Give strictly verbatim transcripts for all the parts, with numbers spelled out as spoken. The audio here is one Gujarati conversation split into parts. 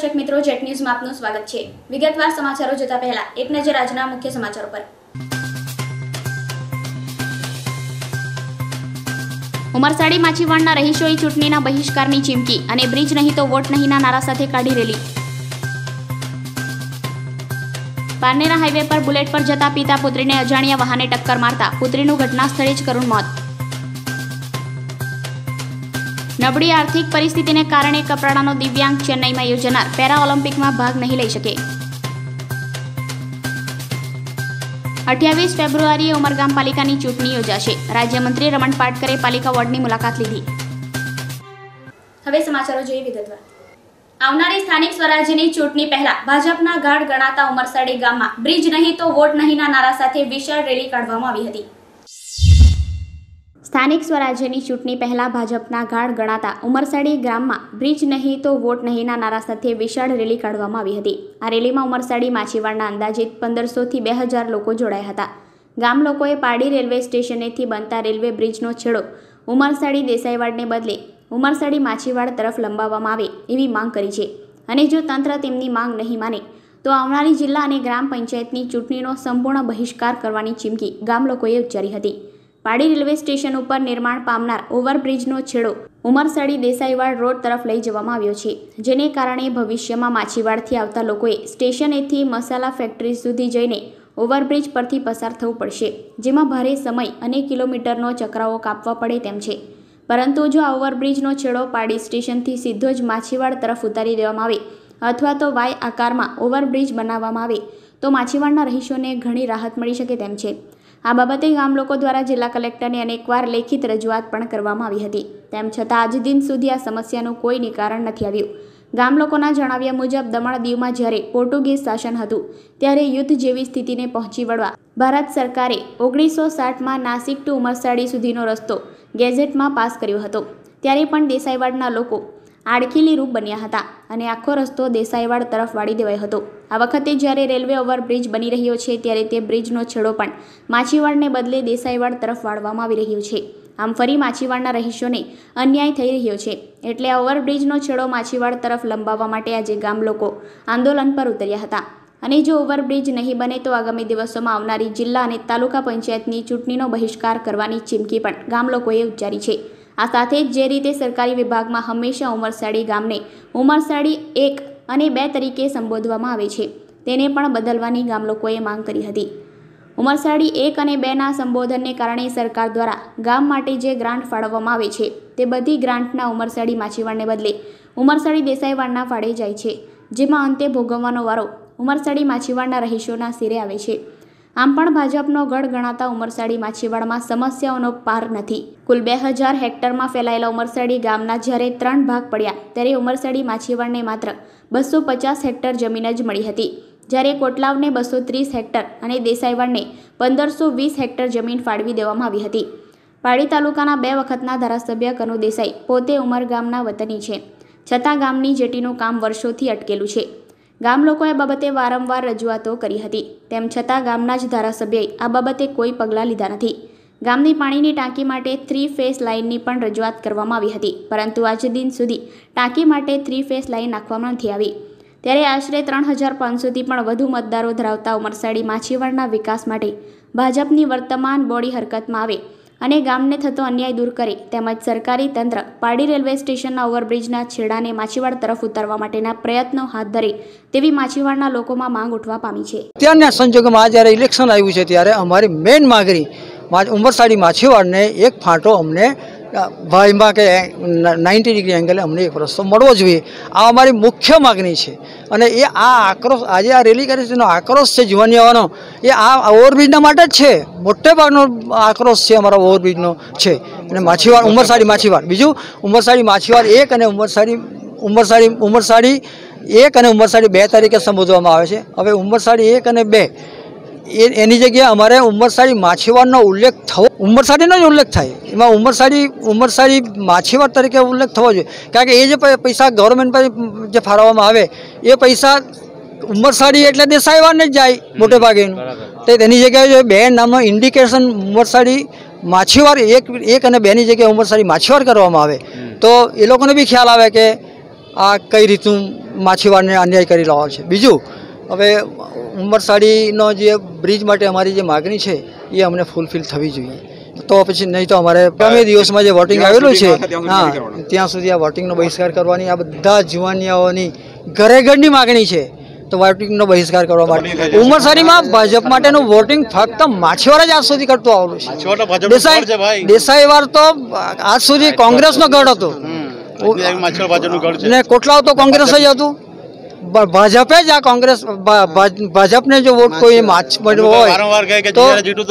दर्शक मित्रों, जेट न्यूज में आपનું સ્વાગત છે। વિગતવાર સમાચારો જોતા પહેલા એક નજર આજના મુખ્ય સમાચારો પર। ઉમરસાડી માછીવાડના રહીશોએ ચૂંટણીના બહિષ્કારની ચીમકી અને બ્રિજ નહીં તો વોટ નહીંના નારા સાથે કાઢી રેલી। પારનેરા હાઈવે પર બુલેટ પર જતા પિતા પુત્રીને અજાણ્યા વાહને ટક્કર મારતા પુત્રીનું ઘટના સ્થળે જ કરુણ મોત। નબળી આર્થિક પરિસ્થિતિને કારણે કપરાડાનો દિવ્યાંગ ચેન્નઈમાં યોજાનાર પેરા ઓલિમ્પિકમાં ભાગ નહીં લઈ શકે। અઠ્યાવીસ ફેબ્રુઆરીએ ઉમરગામ પાલિકાની ચૂંટણી યોજાશે। રાજ્યમંત્રી રમણ પાટકરે પાલિકા વોર્ડની મુલાકાત લીધી। હવે સમાચારો જોઈએ વિગતવાર। આવનારી સ્થાનિક સ્વરાજ્યની ચૂંટણી પહેલા ભાજપના ગાઢ ગણાતા ઉમરસાડી ગામમાં બ્રિજ નહીં તો વોટ નહીંના નારા સાથે વિશાળ રેલી કાઢવામાં આવી હતી। સ્થાનિક સ્વરાજ્યની ચૂંટણી પહેલા ભાજપના ગાઢ ગણાતા ઉમરસાડી ગામમાં બ્રિજ નહીં તો વોટ નહીંના નારા સાથે વિશાળ રેલી કાઢવામાં આવી હતી। આ રેલીમાં ઉમરસાડી માછીવાડના અંદાજિત પંદરસો થી બે હજાર લોકો જોડાયા હતા। ગામ લોકોએ પારડી રેલવે સ્ટેશનેથી બનતા રેલવે બ્રિજનો છેડો ઉમરસાડી દેસાઈવાડને બદલે ઉમરસાડી માછીવાડ તરફ લંબાવવામાં આવે એવી માંગ કરી છે અને જો તંત્ર તેમની માંગ નહીં માને તો આવનારી જિલ્લા અને ગ્રામ પંચાયતની ચૂંટણીનો સંપૂર્ણ બહિષ્કાર કરવાની ચીમકી ગામ લોકોએ ઉચ્ચારી હતી। પારડી રેલવે સ્ટેશન ઉપર નિર્માણ પામનાર ઓવરબ્રિજનો છેડો ઉમરસાડી દેસાઈવાડ રોડ તરફ લઈ જવામાં આવ્યો છે, જેને કારણે ભવિષ્યમાં માછીવાડથી આવતા લોકોએ સ્ટેશનેથી મસાલા ફેક્ટરી સુધી જઈને ઓવરબ્રિજ પરથી પસાર થવું પડશે, જેમાં ભારે સમય અને કિલોમીટરનો ચક્રાઓ કાપવા પડે તેમ છે। પરંતુ જો આ ઓવરબ્રિજનો છેડો પારડી સ્ટેશનથી સીધો જ માછીવાડ તરફ ઉતારી દેવામાં આવે અથવા તો વાય આકારમાં ઓવરબ્રિજ બનાવવામાં આવે તો માછીવાડના રહીશોને ઘણી રાહત મળી શકે તેમ છે। આ બાબતે ગામ લોકો દ્વારા જિલ્લા કલેક્ટરને અનેકવાર લેખિત રજૂઆત પણ કરવામાં આવી હતી, તેમ છતાં આજ દિન સુધી આ સમસ્યાનું કોઈ નિવારણ નથી આવ્યું। ગામ લોકોના જણાવ્યા મુજબ દમણ દીવમાં જ્યારે પોર્ટુગીઝ શાસન હતું ત્યારે યુદ્ધ જેવી સ્થિતિને પહોંચી વળવા ભારત સરકારે ઓગણીસો સાઠમાં નાસિક ટુ ઉમરસાડી સુધીનો રસ્તો ગેઝેટમાં પાસ કર્યો હતો, ત્યારે પણ દેસાઈવાડના લોકો આડખીલી રૂપ બન્યા હતા અને આખો રસ્તો દેસાઈવાડ તરફ વાળી દેવાયો હતો। આ વખતે જ્યારે રેલવે ઓવરબ્રિજ બની રહ્યો છે ત્યારે તે બ્રિજનો છેડો પણ માછીવાડને બદલે દેસાઈવાડ તરફ વાળવામાં આવી રહ્યો છે। આમ ફરી માછીવાડના રહીશોને અન્યાય થઈ રહ્યો છે, એટલે આ ઓવરબ્રિજનો છેડો માછીવાડ તરફ લંબાવવા માટે આજે ગામ લોકો આંદોલન પર ઉતર્યા હતા અને જો ઓવરબ્રિજ નહીં બને તો આગામી દિવસોમાં આવનારી જિલ્લા અને તાલુકા પંચાયતની ચૂંટણીનો બહિષ્કાર કરવાની ચીમકી પણ ગામ લોકોએ ઉચ્ચારી છે। આ સાથે જ જે રીતે સરકારી વિભાગમાં હંમેશા ઉમરસાડી ગામને ઉમરસાડી એક અને બે તરીકે સંબોધવામાં આવે છે તેને પણ બદલવાની ગામ લોકોએ માંગ કરી હતી। ઉમરસાડી એક અને બેના સંબોધનને કારણે સરકાર દ્વારા ગામ માટે જે ગ્રાન્ટ ફાળવવામાં આવે છે તે બધી ગ્રાન્ટના ઉમરસાડી માછીવાડને બદલે ઉમરસાડી દેસાઈવાડના ફાળે જાય છે, જેમાં અંતે ભોગવવાનો વારો ઉમરસાડી માછીવાડના રહીશોના સિરે આવે છે। આમ પણ ભાજપનો ગઢ ગણાતા ઉમરસાડી માછીવાડમાં સમસ્યાઓનો પાર નથી। કુલ બે હજાર હેક્ટરમાં ફેલાયેલા ઉમરસાડી ગામના જ્યારે ત્રણ ભાગ પડ્યા ત્યારે ઉમરસાડી માછીવાડને માત્ર બસો પચાસ હેક્ટર જમીન જ મળી હતી, જ્યારે કોટલાવને બસો ત્રીસ હેક્ટર અને દેસાઈવાડને પંદરસો વીસ હેક્ટર જમીન ફાળવી દેવામાં આવી હતી। પારડી તાલુકાના બે વખતના ધારાસભ્ય કનુ દેસાઈ પોતે ઉમરગામના વતની છે, છતાં ગામની જેટીનું કામ વર્ષોથી અટકેલું છે। ગામ લોકોએ બાબતે વારંવાર રજૂઆતો કરી હતી, તેમ છતાં ગામના જ ધારાસભ્યએ આ બાબતે કોઈ પગલાં લીધા નથી। ગામની પાણીની ટાંકી માટે થ્રી ફેસ લાઇનની પણ રજૂઆત કરવામાં આવી હતી, પરંતુ આજ દિન સુધી ટાંકી માટે થ્રી ફેસ લાઇન નાખવામાં નથી આવી। ત્યારે આશરે ત્રણ હજાર પાંચસોથી પણ વધુ મતદારો ધરાવતા ઉમરસાડી માછીવાડના વિકાસ માટે ભાજપની વર્તમાન બોડી હરકતમાં આવે અને ગામને થતો અન્યાય દૂર કરે, તેમજ સરકારી તંત્ર પારડી રેલવે સ્ટેશનના ઓવરબ્રિજના છેડાને માછીવાડ તરફ ઉતારવા માટેના પ્રયત્નો હાથ ધરે તેવી માછીવાડના લોકોમાં માંગ ઉઠવા પામી છે। અત્યારના સંજોગોમાં જ્યારે ઇલેક્શન આવ્યું છે ત્યારે અમારી મેઇન માગણી ઉમરસાડી માછીવાડને એક ફાંટો અમને ભાઈમાં કે નાઇન્ટી ડિગ્રી એંગલે અમને એક રસ્તો મળવો જોઈએ, આ અમારી મુખ્ય માગણી છે। અને એ આ આક્રોશ આજે આ રેલી કરી તેનો આક્રોશ છે જીવનીઓનો, એ આ ઓવરબ્રિજના માટે જ છે, મોટે ભાગનો આક્રોશ છે અમારા ઓવરબ્રિજનો છે। અને માછીવાડ ઉમરસાડી માછીવાડ બીજું ઉમરસાડી માછીવાડ એક અને ઉમરસાડી ઉમરસાડી ઉમરસાડી એક અને ઉમરસાડી બે તરીકે સંબોધવામાં આવે છે। હવે ઉમરસાડી એક અને બે એ એની જગ્યાએ અમારે ઉમરસાડી માછીવાડનો ઉલ્લેખ થવો, ઉમરસાડીનો જ ઉલ્લેખ થાય, એમાં ઉમરસાડી ઉમરસાડી માછીવાડ તરીકે ઉલ્લેખ થવો જોઈએ, કારણ કે એ જે પૈસા ગવર્મેન્ટ પર જે ફાળવવામાં આવે એ પૈસા ઉમરસાડી એટલે દેસાઈવાડને જ જાય મોટે ભાગેનું, તો તેની જગ્યાએ બે નામનો ઇન્ડિકેશન ઉમરસાડી માછીવાડ એક એક અને બેની જગ્યાએ ઉમરસાડી માછીવાડ કરવામાં આવે તો એ લોકોને બી ખ્યાલ આવે કે આ કઈ રીતનું માછીવારને અન્યાય કરી લાવે છે। બીજું હવે ઉમરસાડીનો જે બ્રિજ માટે અમારી જે માગણી છે એ અમને ફૂલફિલ થવી જોઈએ, તો પછી નહીં તો અમારે આગામી દિવસમાં જે વોટિંગ આવેલું છે હા ત્યાં સુધી આ વોટિંગનો બહિષ્કાર કરવાની આ બધા જુવાનિયાઓની ઘરે ઘરની માગણી છે। તો વોટિંગનો બહિષ્કાર કરવા માટે ઉમરસાડીમાં ભાજપ માટેનું વોટિંગ ફક્ત માછીવાડ જ આજ સુધી કરતું આવેલું છે। દેસાઈ દેસાઈવાર તો આજ સુધી કોંગ્રેસનો ગઢ હતો ને કોટલાવ તો કોંગ્રેસ જ હતું, ભાજપે જ આ કોંગ્રેસ ભાજપને જો વોટ કોઈ માછ હોય તો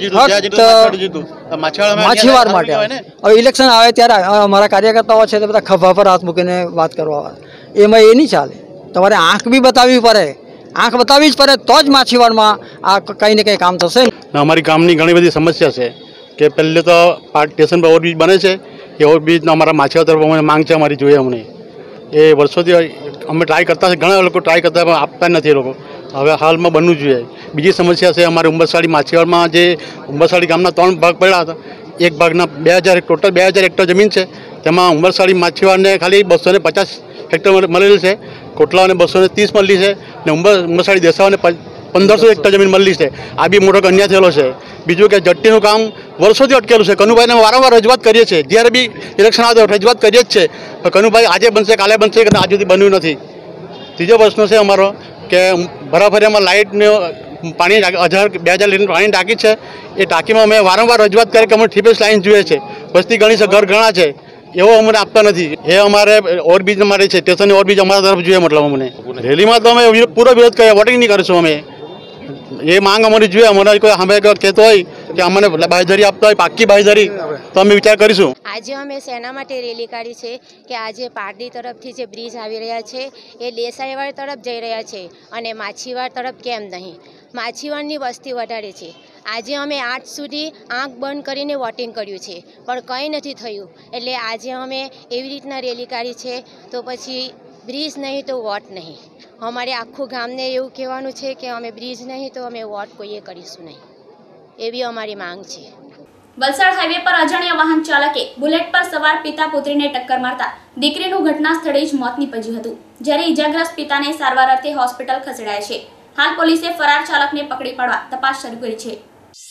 માછીવાર માટે હવે ઇલેક્શન આવે ત્યારે અમારા કાર્યકર્તાઓ છે તે બધા ખભા પર હાથ મૂકીને વાત કરવા એમાં એ નહીં ચાલે। તમારે આંખ બી બતાવવી પડે, આંખ બતાવવી જ પડે તો જ માછીવાડમાં આ કંઈ ને કંઈ કામ થશે। અમારી ગામની ઘણી બધી સમસ્યા છે કે પહેલે તો સ્ટેશન પર ઓવરબ્રિજ બને છે, એ ઓવરબ્રિજનો અમારા માછીવાડ તરફ અમને માંગ છે અમારી જોઈએ અમને એ વર્ષોથી અમે ટ્રાય કરતા છે, ઘણા લોકો ટ્રાય કરતા પણ આપતા નથી એ લોકો, હવે હાલમાં બનવું જોઈએ। બીજી સમસ્યા છે અમારી ઉંબરસાડી માછીવાડમાં જે ઉંબરસાડી ગામના ત્રણ ભાગ પડ્યા હતા, એક ભાગના બે હજાર ટોટલ બે હજાર હેક્ટર જમીન છે, તેમાં ઉંબરસાડી માછીવાડને ખાલી બસો ને પચાસ હેક્ટર મળેલી છે, કોટલાઓને બસો ને ત્રીસ મળી છે ને ઉંબર ઉંબરસાડી દેસાઓને પંદરસો હેક્ટર જમીન મળી છે। આ બી મોટો અન્યાય થયેલો છે। બીજું કે જટ્ટીનું કામ વર્ષોથી અટકેલું છે, કનુભાઈને વારંવાર રજૂઆત કરીએ છીએ, જ્યારે બી ઇલેક્શન આવે તો રજૂઆત કરીએ જ છે, પણ કનુભાઈ આજે બનશે કાલે બનશે કે આજ સુધી બન્યું નથી। ત્રીજો પ્રશ્ન છે અમારો કે ભરાફરિયામાં લાઇટને પાણી હજાર બે હજાર લીટર પાણી ટાંકી છે, એ ટાંકીમાં અમે વારંવાર રજૂઆત કરી કે અમે થ્રી ફેઝ લાઇન જોઈએ છે, વસ્તી ઘણી છે, ઘર ઘણા છે, એવો અમને આપતા નથી। એ અમારે ઓવરબ્રિજ અમારે છે, સ્ટેશનની ઓવરબ્રિજ અમારા તરફ જોઈએ, મતલબ અમને રેલીમાં તો અમે પૂરો વિરોધ કરીએ, વોટિંગ નહીં કરીશું અમે, એ માંગ અમારી જોઈએ। અમારે કોઈ સામે કહેતો હોય કે અમને બાંયધરી આપતા હોય પાક્કી બાંયધરી તો અમે વિચાર કરીશું। આજે અમે શેના માટે રેલી કાઢી છે કે આજે પારડી તરફથી જે બ્રિજ આવી રહ્યા છે એ દેસાઈવાડ તરફ જઈ રહ્યા છે અને માછીવાડ તરફ કેમ નહીં, માછીવાડની વસ્તી વધારે છે। આજે અમે આજ સુધી આંખ બંધ કરીને વોટિંગ કર્યું છે પણ કંઈ નથી થયું, એટલે આજે અમે એવી રીતના રેલી કાઢી છે, તો પછી બ્રિજ નહીં તો વોટ નહીં। અમારે આખું ગામને એવું કહેવાનું છે કે અમે બ્રિજ નહીં તો અમે વોટ કોઈએ કરીશું નહીં, એવી અમારી માંગ છે। વલસાડ હાઈવે પર અજાણ્યા વાહન ચાલકે બુલેટ પર સવાર પિતા પુત્રીને ટક્કર મારતા દીકરીનું ઘટના સ્થળે જ મોત નીપજ્યું હતું, જ્યારે ઈજાગ્રસ્ત પિતાને સારવાર અર્થે હોસ્પિટલ ખસેડાયા છે। હાલ પોલીસે ફરાર ચાલકને પકડી પાડવા તપાસ શરૂ કરી છે।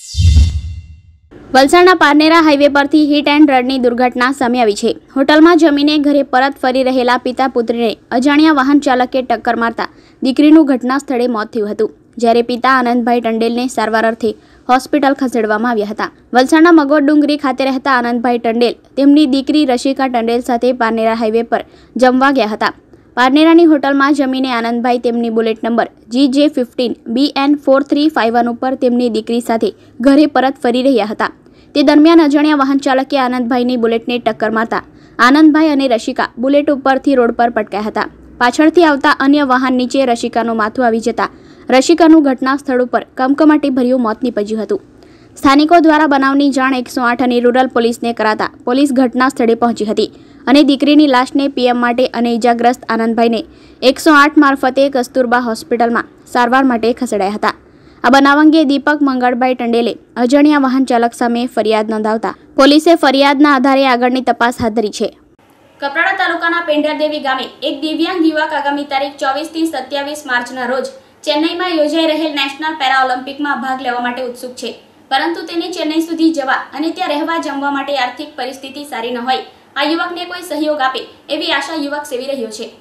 વલસાડના પારનેરા હાઈવે પરથી હિટ એન્ડ રનની દુર્ઘટના સામે આવી છે। હોટલમાં જમીને ઘરે પરત ફરી રહેલા પિતા પુત્રીને અજાણ્યા વાહન ચાલકે ટક્કર મારતા દીકરીનું ઘટના સ્થળે મોત થયું હતું, જ્યારે પિતા આનંદભાઈ ટંડેલને સારવાર અર્થે હોસ્પિટલ ખસેડવામાં આવ્યા હતા। વલસાડના મગોદ ડુંગરી ખાતે રહેતા આનંદભાઈ ટંડેલ તેમની દીકરી રશિકા ટંડેલ સાથે પારનેરા હાઈવે પર જમવા ગયા હતા। પારનેરાની હોટલમાં જમીને આનંદભાઈ તેમની bullet number G J fifteen B N four three five one ઉપર તેમની દીકરી સાથે ઘરે પરત ફરી રહ્યા હતા। તે દરમિયાન અજાણ્યા વાહન ચાલકે આનંદભાઈની બુલેટને ટક્કર મારતા આનંદભાઈ અને રશિકા બુલેટ ઉપરથી રોડ પર પટકાયા હતા। પાછળથી આવતા અન્ય વાહન નીચે રશિકાનું માથું આવી જતા રશિકાનું ઘટના સ્થળ ઉપર કમકમાટી ભર્યું મોત નીપજ્યું હતું। સ્થાનિકો દ્વારા બનાવની જાણ એકસો આઠ અને રૂરલ પોલીસને કરાતા પોલીસ ઘટના સ્થળે પહોંચી હતી અને દીકરીની લાશને પીએમ માટે અને ઇજાગ્રસ્ત આનંદભાઈને એકસો આઠ મારફતે કસ્તુરબા હોસ્પિટલમાં સારવાર માટે ખસેડાયા હતા। આ બનાવ અંગે દીપક મંગળભાઈ ટંડેલે અજાણ્યા વાહન ચાલક સામે ફરિયાદ નોંધાવતા પોલીસે ફરિયાદના આધારે આગળની તપાસ હાથ ધરી છે। કપરાડા તાલુકાના પેંઢરદેવી ગામે એક દિવ્યાંગ યુવક આગામી તારીખ ચોવીસ થી સત્યાવીસ માર્ચના રોજ ચેન્નઈમાં યોજાઈ રહેલ નેશનલ પેરા ઓલિમ્પિકમાં ભાગ લેવા માટે ઉત્સુક છે, પરંતુ તેને ચેન્નઈ સુધી જવા અને ત્યાં રહેવા જમવા માટે આર્થિક પરિસ્થિતિ સારી ન હોય આ યુવકને કોઈ સહયોગ આપે એવી આશા યુવક સેવી રહ્યો છે।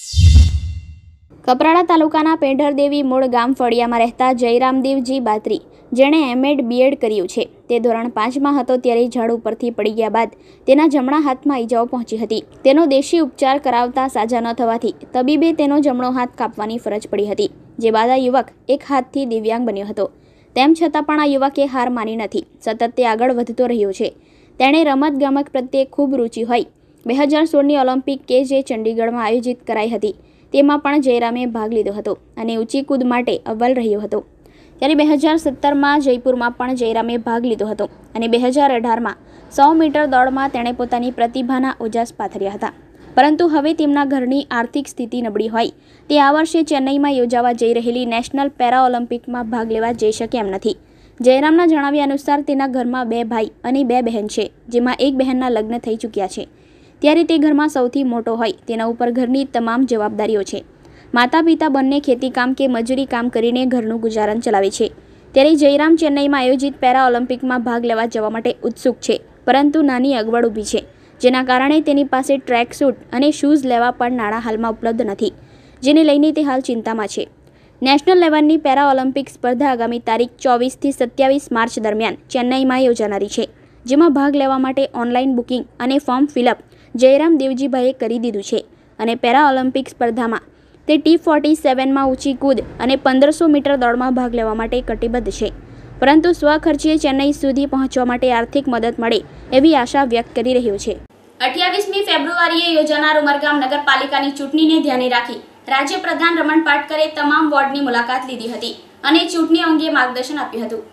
કપરાડા તાલુકાના પેંઢરદેવી મૂળ ગામ ફળિયામાં રહેતા જયરામદેવજી બાત્રી, જેણે એમએડ બીએડ કર્યું છે, તે ધોરણ પાંચમાં હતો ત્યારે ઝાડ ઉપરથી પડી ગયા બાદ તેના જમણા હાથમાં ઈજાઓ પહોંચી હતી। તેનો દેશી ઉપચાર કરાવતા સાજા ન થવાથી તબીબે તેનો જમણો હાથ કાપવાની ફરજ પડી હતી, જે બાદ આ યુવક એક હાથથી દિવ્યાંગ બન્યો હતો। તેમ છતાં પણ આ યુવકે હાર માની નથી, સતત તે આગળ વધતો રહ્યો છે। તેણે રમત ગમત પ્રત્યે ખૂબ રુચિ હોય બે હજાર સોળની ઓલિમ્પિક કે જે ચંડીગઢમાં આયોજિત કરાઈ હતી તેમાં પણ જયરામે ભાગ લીધો હતો અને ઊંચી કૂદ માટે અવ્વલ રહ્યો હતો। ત્યારે બે હજાર સત્તરમાં જયપુરમાં પણ જયરામે ભાગ લીધો હતો અને બે હજાર અઢારમાં સો મીટર દોડમાં તેણે પોતાની પ્રતિભાના ઓજાસ પાથર્યા હતા, પરંતુ હવે તેમના ઘરની આર્થિક સ્થિતિ નબળી હોય તે આ વર્ષે ચેન્નઈમાં યોજાવા જઈ રહેલી નેશનલ પેરા ઓલિમ્પિકમાં ભાગ લેવા જઈ શકે એમ નથી। જયરામના જણાવ્યા અનુસાર તેના ઘરમાં બે ભાઈ અને બે બહેન છે, જેમાં એક બહેનના લગ્ન થઈ ચૂક્યા છે। ત્યારે તે ઘરમાં સૌથી મોટો હોય તેના ઉપર ઘરની તમામ જવાબદારીઓ છે. માતા પિતા બંને ખેતીકામ કે મજૂરી કામ કરીને ઘરનું ગુજારણ ચલાવે છે. ત્યારે જયરામ ચેન્નઈમાં આયોજિત પેરા ઓલિમ્પિકમાં ભાગ લેવા જવા માટે ઉત્સુક છે, પરંતુ નાની અગવડ ઊભી છે, જેના કારણે તેની પાસે ટ્રેક સૂટ અને શૂઝ લેવા પણ નાણાં હાલમાં ઉપલબ્ધ નથી, જેને લઈને તે હાલ ચિંતામાં છે. નેશનલ લેવલની પેરા ઓલિમ્પિક સ્પર્ધા આગામી તારીખ ચોવીસથી સત્યાવીસ માર્ચ દરમિયાન ચેન્નઈમાં યોજાનારી છે, જેમાં ભાગ લેવા માટે ઓનલાઈન બુકિંગ અને ફોર્મ ફિલઅપ જયરામ દેવજીભાઈએ કરી દીધું છે અને પેરા ઓલિમ્પિક સ્પર્ધામાં તે ટી ફોર્ટી સેવનમાં ઊંચી કૂદ અને પંદરસો મીટર દોડમાં ભાગ લેવા માટે કટિબદ્ધ છે, પરંતુ સ્વખર્ચીએ ચેન્નઈ સુધી પહોંચવા માટે આર્થિક મદદ મળે એવી આશા વ્યક્ત કરી રહ્યો છે. અઠ્યાવીસમી ફેબ્રુઆરીએ યોજાનાર ઉમરગામ નગરપાલિકાની ચૂંટણીને ધ્યાને રાખી રાજ્ય પ્રધાન રમણ પાટકરે તમામ વોર્ડની મુલાકાત લીધી હતી અને ચૂંટણી અંગે માર્ગદર્શન આપ્યું હતું.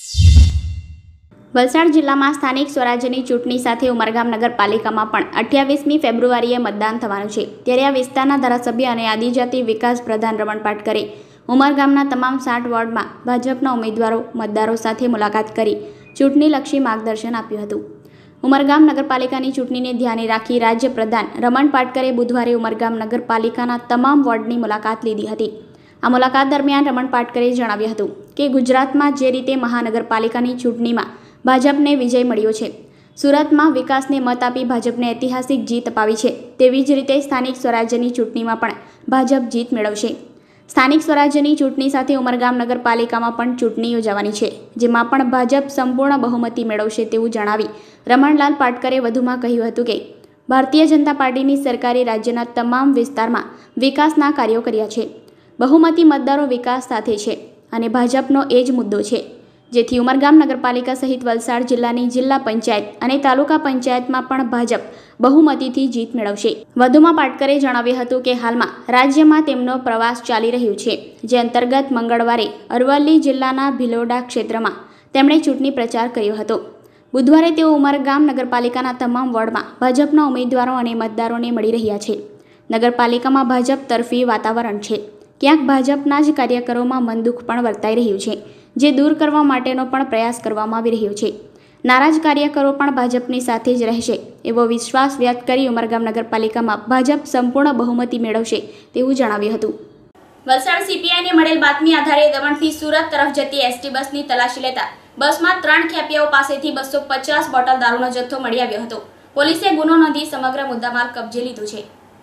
વલસાડ જિલ્લામાં સ્થાનિક સ્વરાજ્યની ચૂંટણી સાથે ઉમરગામ નગરપાલિકામાં પણ અઠ્યાવીસમી ફેબ્રુઆરીએ મતદાન થવાનું છે. ત્યારે આ વિસ્તારના ધારાસભ્ય અને આદિજાતિ વિકાસ પ્રધાન રમણ પાટકરે ઉમરગામના તમામ સાઠ વોર્ડમાં ભાજપના ઉમેદવારો મતદારો સાથે મુલાકાત કરી ચૂંટણીલક્ષી માર્ગદર્શન આપ્યું હતું. ઉમરગામ નગરપાલિકાની ચૂંટણીને ધ્યાને રાખી રાજ્ય પ્રધાન રમણ પાટકરે બુધવારે ઉમરગામ નગરપાલિકાના તમામ વોર્ડની મુલાકાત લીધી હતી. આ મુલાકાત દરમિયાન રમણ પાટકરે જણાવ્યું હતું કે ગુજરાતમાં જે રીતે મહાનગરપાલિકાની ચૂંટણીમાં ભાજપને વિજય મળ્યો છે, સુરતમાં વિકાસને મત આપી ભાજપને ઐતિહાસિક જીત અપાવી છે, તેવી જ રીતે સ્થાનિક સ્વરાજ્યની ચૂંટણીમાં પણ ભાજપ જીત મેળવશે. સ્થાનિક સ્વરાજ્યની ચૂંટણી સાથે ઉમરગામ નગરપાલિકામાં પણ ચૂંટણી યોજાવાની છે, જેમાં પણ ભાજપ સંપૂર્ણ બહુમતી મેળવશે તેવું જણાવી રમણલાલ પાટકરે વધુમાં કહ્યું હતું કે ભારતીય જનતા પાર્ટીની સરકારે રાજ્યના તમામ વિસ્તારમાં વિકાસના કાર્યો કર્યા છે. બહુમતી મતદારો વિકાસ સાથે છે અને ભાજપનો એ જ મુદ્દો છે, જેથી ઉમરગામ નગરપાલિકા સહિત વલસાડ જિલ્લાની જિલ્લા પંચાયત અને તાલુકા પંચાયતમાં પણ ભાજપ બહુમતીથી જીત મેળવશે. વધુમાં પાટકરે જણાવ્યું હતું કે હાલમાં રાજ્યમાં તેમનો પ્રવાસ ચાલી રહ્યો છે, જે અંતર્ગત મંગળવારે અરવલ્લી જિલ્લાના ભિલોડા ક્ષેત્રમાં તેમણે ચૂંટણી પ્રચાર કર્યો હતો. બુધવારે તેઓ ઉમરગામ નગરપાલિકાના તમામ વોર્ડમાં ભાજપના ઉમેદવારો અને મતદારોને મળી રહ્યા છે. નગરપાલિકામાં ભાજપ તરફી વાતાવરણ છે. ક્યાંક ભાજપના જ કાર્યકરોમાં મનદુખ પણ વર્તાઈ રહ્યું છે, જે દૂર કરવા માટેનો પણ પ્રયાસ કરવામાં આવી રહ્યો છે. નારાજ કાર્યકરો પણ ભાજપની સાથે જ રહેશે એવો વિશ્વાસ વ્યક્ત કરી ઉમરગામ નગરપાલિકામાં ભાજપ સંપૂર્ણ બહુમતી મેળવશે તેવું જણાવ્યું હતું. વલસાડ સીપીઆઈને મળેલ બાતમી આધારે દમણથી સુરત તરફ જતી એસટી બસની તલાશી લેતા બસમાં ત્રણ ખેપિયાઓ પાસેથી બસો પચાસ બોટલ દારૂનો જથ્થો મળી આવ્યો હતો. પોલીસે ગુનો નોંધી સમગ્ર મુદ્દામાલ કબજે લીધો છે.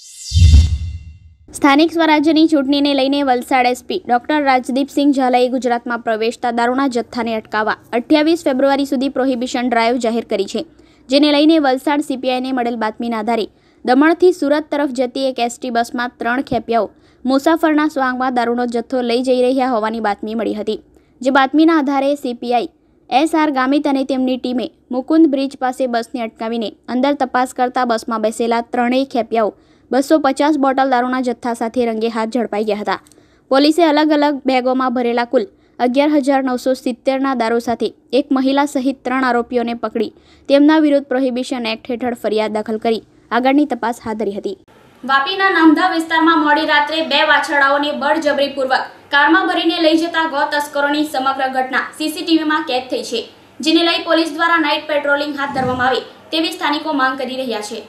સ્થાનિક સ્વરાજ્યની ચૂંટણીને લઈને વલસાડ એસપી ડોક્ટર રાજદીપસિંહ ઝાલાએ ગુજરાતમાં પ્રવેશતા દારૂના જથ્થાને અટકાવવા અઠ્યાવીસ ફેબ્રુઆરી સુધી પ્રોહિબિશન ડ્રાઈવ જાહેર કરી છે, જેને લઈને વલસાડ સીપીઆઈને મળેલ બાતમીના આધારે દમણથી સુરત તરફ જતી એક એસટી બસમાં ત્રણ ખેપિયાઓ મુસાફરના સ્વાંગમાં દારૂનો જથ્થો લઈ જઈ રહ્યા હોવાની બાતમી મળી હતી. જે બાતમીના આધારે સીપીઆઈ એસ આર ગામિત અને તેમની ટીમે મુકુંદ બ્રિજ પાસે બસને અટકાવીને અંદર તપાસ કરતા બસમાં બેસેલા ત્રણેય ખેપિયાઓ બસો પચાસ બોટલ દારૂના જથ્થા સાથે રંગે હાથ ઝડપાઈ ગયા હતા. પોલીસે અલગ અલગ બેગોમાં ભરેલા કુલ અગિયાર હજાર નવસો સિત્તેરના દારૂ સાથે એક મહિલા સહિત ત્રણ આરોપીઓને પકડી તેમના વિરુદ્ધ પ્રોહિબિશન એક્ટ હેઠળ ફરિયાદ દાખલ કરી આગળની તપાસ હાથ ધરી હતી. વાપીના નામધા વિસ્તારમાં મોડી રાત્રે બે વાછરડાઓને બળજબરીપૂર્વક કારમાં ભરીને લઈ જતા ગૌ તસ્કરોની સમગ્ર ઘટના સીસીટીવીમાં કેદ થઈ છે, જેને લઈ પોલીસ દ્વારા નાઇટ પેટ્રોલિંગ હાથ ધરવામાં આવે તેવી સ્થાનિકો માંગ કરી રહ્યા છે.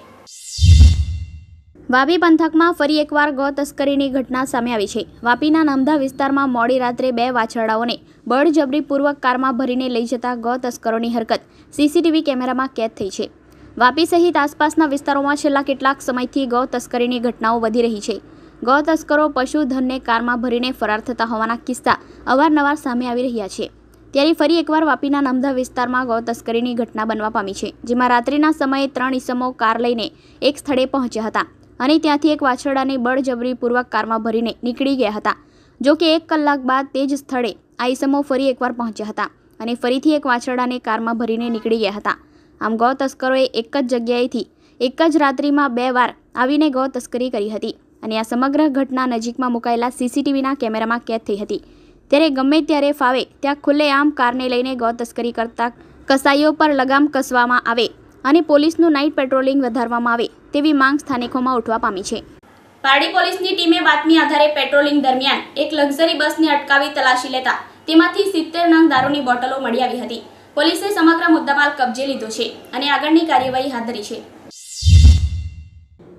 વાપી પંથકમાં ફરી એકવાર ગૌ તસ્કરીની ઘટના સામે આવી છે. વાપીના નામધા વિસ્તારમાં મોડી રાત્રે બે વાછરડાઓને બળજબરીપૂર્વક કારમાં ભરીને લઈ જતા ગૌ તસ્કરોની હરકત સીસીટીવી કેમેરામાં કેદ થઈ છે. વાપી સહિત આસપાસના વિસ્તારોમાં છેલ્લા કેટલાક સમયથી ગૌ તસ્કરીની ઘટનાઓ વધી રહી છે. ગૌ તસ્કરો પશુધનને કારમાં ભરીને ફરાર થતા હોવાના કિસ્સા અવારનવાર સામે આવી રહ્યા છે. ત્યારે ફરી એકવાર વાપીના નામધા વિસ્તારમાં ગૌ તસ્કરીની ઘટના બનવા પામી છે, જેમાં રાત્રિના સમયે ત્રણ ઈસમો કાર લઈને એક સ્થળે પહોંચ્યા હતા અને ત્યાંથી એક વાછરડાને બળજબરીપૂર્વક કારમાં ભરીને નીકળી ગયા હતા. જો કે એક કલાક બાદ તે જ સ્થળે આ ઈસમો ફરી એકવાર પહોંચ્યા હતા અને ફરીથી એક વાછરડાને કારમાં ભરીને નીકળી ગયા હતા. આમ ગૌ તસ્કરોએ એક જ જગ્યાએથી એક જ રાત્રિમાં બે વાર આવીને ગૌ તસ્કરી કરી હતી અને આ સમગ્ર ઘટના નજીકમાં મુકાયેલા સીસીટીવીના કેમેરામાં કેદ થઈ હતી. ત્યારે ગમે ત્યારે ફાવે ત્યાં ખુલ્લેઆમ કારને લઈને ગૌ તસ્કરી કરતા કસાઈઓ પર લગામ કસવામાં આવે અને પોલીસનું નાઇટ પેટ્રોલિંગ વધારવામાં આવે તેવી માંગ સ્થાનિકોમાં ઉઠવા પામી છે. પારડી પોલીસની ટીમે બાતમી આધારે પેટ્રોલિંગ દરમિયાન એક લક્ઝરી બસને અટકાવી તલાશી લેતા તેમાંથી સિત્તેર નંગ દારૂની બોટલો મળી આવી હતી. પોલીસે સમગ્ર મુદ્દામાલ કબજે લીધો છે અને આગળની કાર્યવાહી હાથ ધરી છે.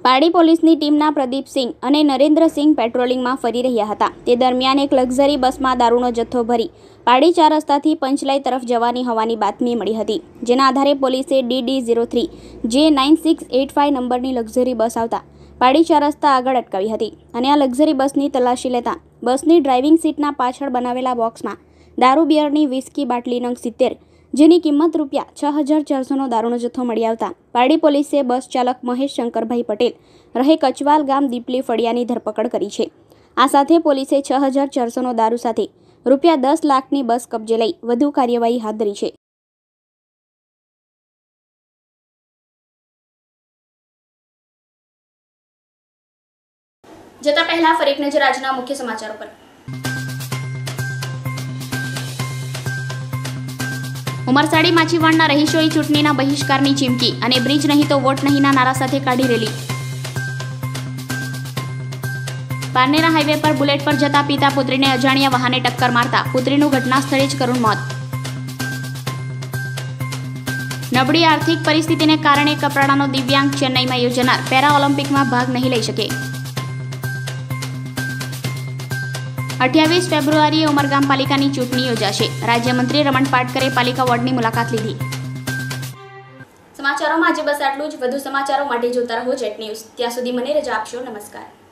પારડી પોલીસની ટીમના પ્રદીપસિંહ અને નરેન્દ્રસિંહ પેટ્રોલિંગમાં ફરી રહ્યા હતા. તે દરમિયાન એક લક્ઝરી બસમાં દારૂનો જથ્થો ભરી પારડી ચાર રસ્તાથી પંચલાઈ તરફ જવાની હોવાની બાતમી મળી હતી. જેના આધારે પોલીસે D D zero three J nine six eight five નંબરની લક્ઝરી બસ આવતા પારડી ચાર રસ્તા આગળ અટકાવી હતી અને આ લક્ઝરી બસની તલાશી લેતા બસની ડ્રાઇવિંગ સીટના પાછળ બનાવેલા બોક્સમાં દારૂ બિયરની વિસ્કી બાટલી નંગ સિત્તેર જેની કિંમત રૂપિયા છ હજાર ચારસોનો દારૂનો જથ્થો મળી આવતા પારડી પોલીસે બસ ચાલક મહેશ શંકરભાઈ પટેલ રહે કચવાલ ગામ દીપલી ફળિયાની ધરપકડ કરી છે. આ સાથે પોલીસે છ હજાર ચારસોનો દારૂ સાથે રૂપિયા દસ લાખની બસ કબજે લઈ વધુ કાર્યવાહી હાથ ધરી છે. જતા પહેલા ફરી એક નજર આજના મુખ્ય સમાચારો પર. ઉમરસાડી માછીવાડના રહીશોએ ચૂંટણીના બહિષ્કારની ચીમકી અને બ્રિજ નહીં તો વોટ નહીંના નારા સાથે કાઢી રેલી. પારનેરા હાઈવે પર બુલેટ પર જતા પિતા પુત્રીને અજાણ્યા વાહને ટક્કર મારતા પુત્રીનું ઘટના સ્થળે જ કરુણ મોત. નબળી આર્થિક પરિસ્થિતિને કારણે કપરાડાનો દિવ્યાંગ ચેન્નઈમાં યોજાનાર પેરા ઓલિમ્પિકમાં ભાગ નહીં લઈ શકે. અઠ્યાવીસ ફેબ્રુઆરીએ ઉમરગામ પાલિકાની ચૂંટણી યોજાશે. રાજ્યમંત્રી રમણ પાટકરે પાલિકા વોર્ડની મુલાકાત લીધી. સમાચારોમાં આજે બસ આટલું જ. વધુ સમાચારો માટે જોતા રહો જેટ ન્યૂઝ. ત્યાં સુધી મને રજા આપશો. નમસ્કાર.